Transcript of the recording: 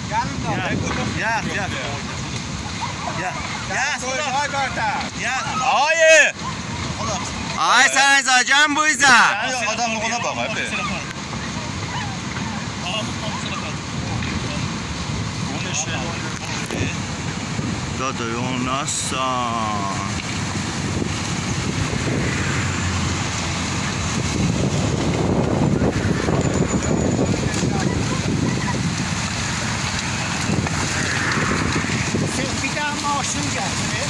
آی سرنزا جان بویزا آدم نقونا باقا به دادایون نستان ماشین گرفته